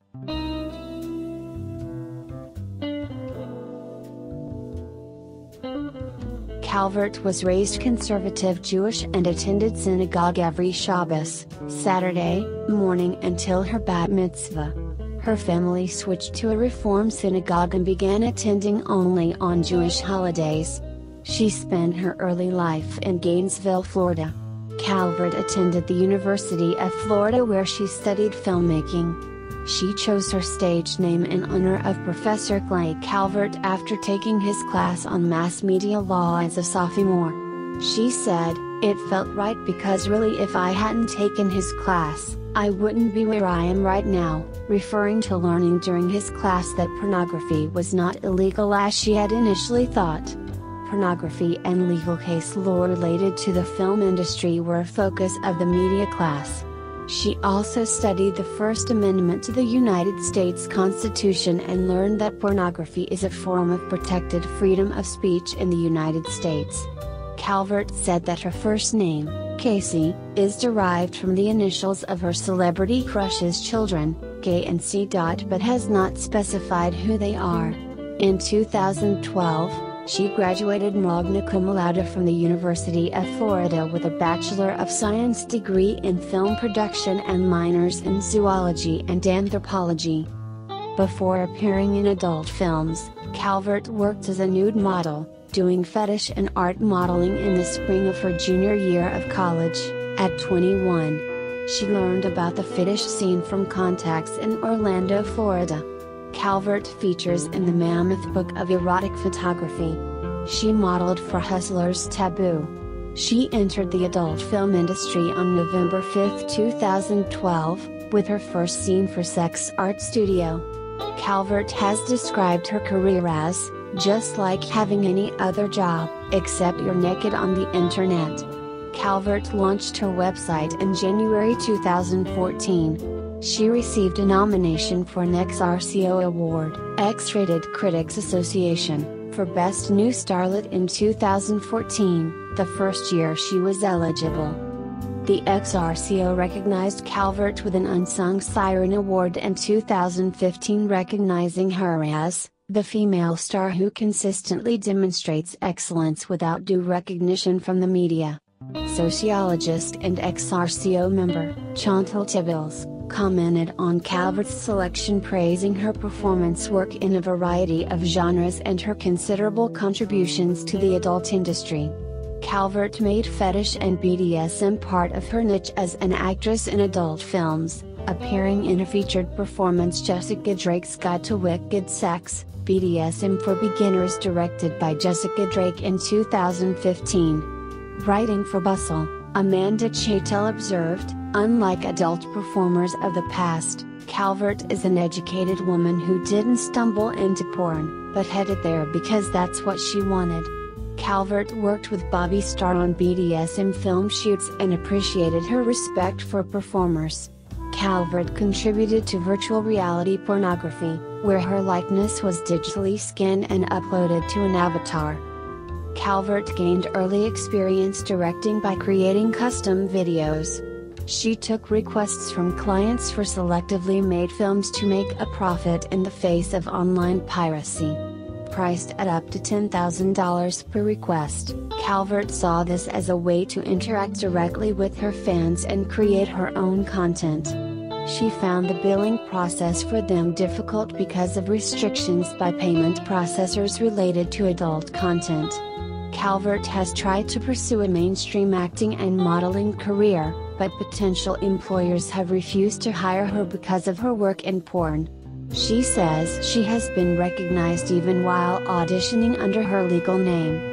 Calvert was raised conservative Jewish and attended synagogue every Shabbos, Saturday, morning until her bat mitzvah. Her family switched to a Reform synagogue and began attending only on Jewish holidays. She spent her early life in Gainesville, Florida. Calvert attended the University of Florida where she studied filmmaking. She chose her stage name in honor of Professor Clay Calvert after taking his class on mass media law as a sophomore. She said, "It felt right because really if I hadn't taken his class, I wouldn't be where I am right now," referring to learning during his class that pornography was not illegal as she had initially thought. Pornography and legal case law related to the film industry were a focus of the media class. She also studied the First Amendment to the United States Constitution and learned that pornography is a form of protected freedom of speech in the United States. Calvert said that her first name, Casey, is derived from the initials of her celebrity crush's children, K and C. But has not specified who they are. In 2012, she graduated magna cum laude from the University of Florida with a Bachelor of Science degree in film production and minors in zoology and anthropology. Before appearing in adult films, Calvert worked as a nude model, doing fetish and art modeling in the spring of her junior year of college. At 21, she learned about the fetish scene from contacts in Orlando, Florida. Calvert features in the Mammoth Book of Erotic Photography. She modeled for Hustler's Taboo. She entered the adult film industry on November 5, 2012, with her first scene for Sex Art Studio. Calvert has described her career as, "just like having any other job, except you're naked on the internet." Calvert launched her website in January 2014. She received a nomination for an XRCO Award, X-Rated Critics Association, for Best New Starlet in 2014, the first year she was eligible. The XRCO recognized Calvert with an Unsung Siren Award in 2015, recognizing her as the female star who consistently demonstrates excellence without due recognition from the media. Sociologist and XRCO member, Chantal Tibbles, commented on Calvert's selection, praising her performance work in a variety of genres and her considerable contributions to the adult industry. Calvert made fetish and BDSM part of her niche as an actress in adult films, appearing in a featured performance Jessica Drake's Guide to Wicked Sex, BDSM for Beginners, directed by Jessica Drake in 2015. Writing for Bustle, Amanda Chaitel observed, "Unlike adult performers of the past, Calvert is an educated woman who didn't stumble into porn, but headed there because that's what she wanted." Calvert worked with Bobby Starr on BDSM film shoots and appreciated her respect for performers. Calvert contributed to virtual reality pornography, where her likeness was digitally scanned and uploaded to an avatar. Calvert gained early experience directing by creating custom videos. She took requests from clients for selectively made films to make a profit in the face of online piracy. Priced at up to $10,000 per request, Calvert saw this as a way to interact directly with her fans and create her own content. She found the billing process for them difficult because of restrictions by payment processors related to adult content. Calvert has tried to pursue a mainstream acting and modeling career, but potential employers have refused to hire her because of her work in porn. She says she has been recognized even while auditioning under her legal name.